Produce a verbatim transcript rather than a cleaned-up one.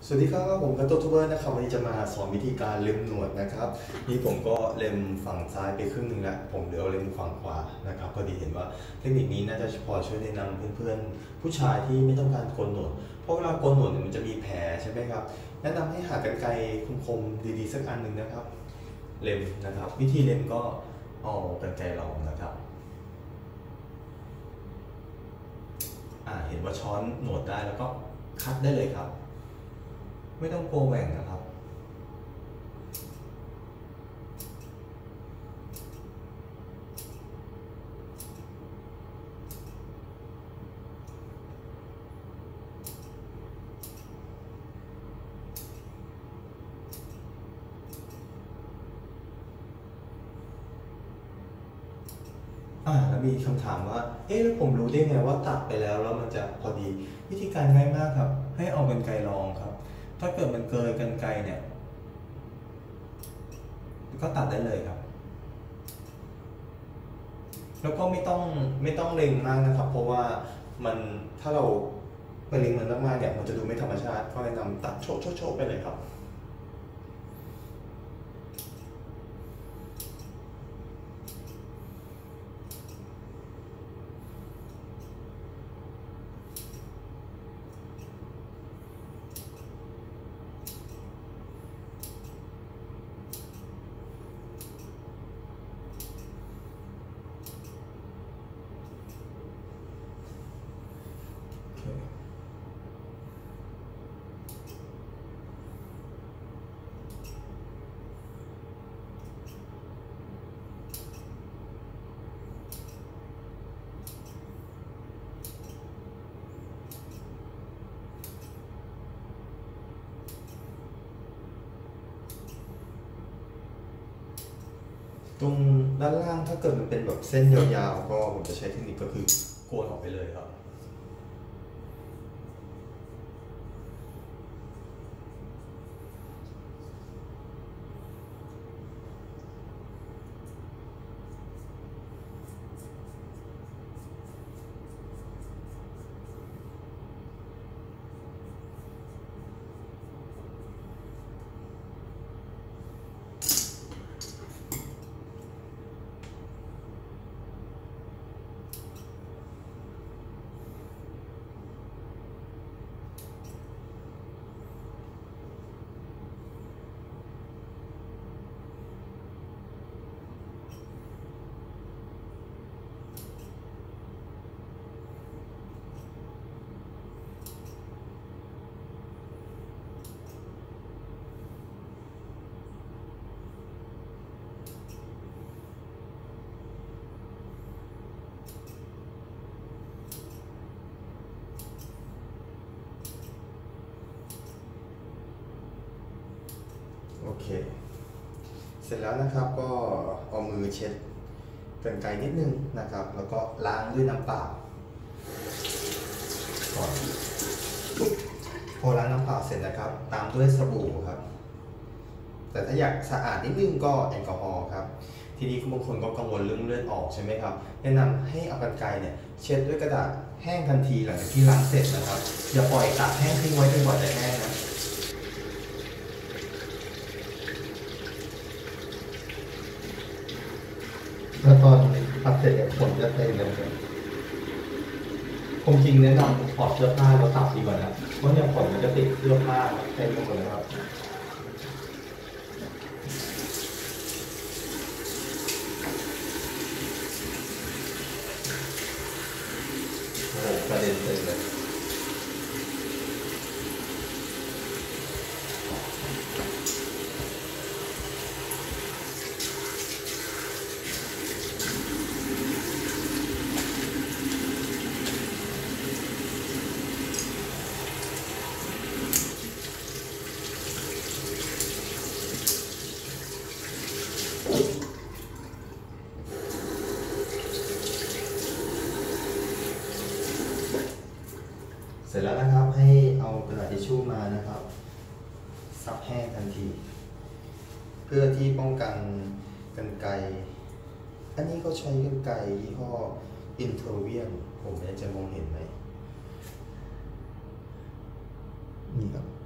สวัสดีครับผมกัตโตทูเบอร์นะครับวันนี้จะมาสอนวิธีการเล็มหนวดนะครับนี่ผมก็เล็มฝั่งซ้ายไปครึ่งหนึ่งแล้วผมเหลือเล็มฝั่งขวานะครับพอดีเห็นว่าเทคนิคนี้น่าจะพอช่วยแนะนำเพื่อนๆผู้ชายที่ไม่ต้องการโกนหนวดเพราะเวลาโกนหนวดมันจะมีแผลใช่ไหมครับแนะนำให้หากรรไกรคมๆดีๆสักอันหนึ่งนะครับเล็มนะครับวิธีเล็มก็เอากรรไกรรองนะครับอ่าเห็นว่าช้อนหนวดได้แล้วก็คัดได้เลยครับไม่ต้องกลัวแหว่งนะครับอ่าแล้วมีคำถามว่าเอ๊ะแล้วผมรู้ได้ไงว่าตัดไปแล้วแล้วมันจะพอดีวิธีการง่ายมากครับให้เอากรรไกรรองครับถ้าเกิดมันเกินกรรไกรเนี่ยก็ตัดได้เลยครับแล้วก็ไม่ต้องไม่ต้องเล็งมากนะครับเพราะว่ามันถ้าเราไปเล็งมันมากๆเนี่ยมันจะดูไม่ธรรมชาติก็แนะนำตัดโชว์โชว์ไปเลยครับตรงด้านล่างถ้าเกิดมันเป็นแบบเส้นยาวๆก็ผมจะใช้เทคนิคก็คือโกนออกไปเลยครับโอเคเสร็จแล้วนะครับก็เอามือเช็ดกรรไกรนิดนึงนะครับแล้วก็ล้างด้วยน้ำเปล่าก่อนพอล้างน้ำเปล่าเสร็จนะครับตามด้วยสบู่ครับแต่ถ้าอยากสะอาดนิดนึงก็แอลกอฮอล์ครับทีนี้บางคนก็กังวลเรื่องเลือดออกใช่ไหมครับแนะนำให้เอากรรไกรเนี่ยเช็ดด้วยกระดาษแห้งทันทีหลังจากที่ล้างเสร็จนะครับอย่าปล่อยตากแห้งทิ้งไว้จนกว่าจะแห้งนะแล้วตอนตัดเสร็จเนี่ยขนจะเต็มเลยคงจริงแนะนำถอดเสื้อผ้าแล้วตัดดีกว่านะเพราะเนี่ยขนมันจะติดเสื้อผ้าเต็มไปหมดเลยครับโอ้โหกระเด็นเต็มเลยเสร็จแล้วนะครับให้เอากระดาษทิชชู่มานะครับซับแห้งทันที เพื่อที่ป้องกันกรรไกรอันนี้เขาใช้กรรไกรยี่ห้ออินเทอร์เวียนผมไม่แน่ใจมองเห็นไหมนี่ครับ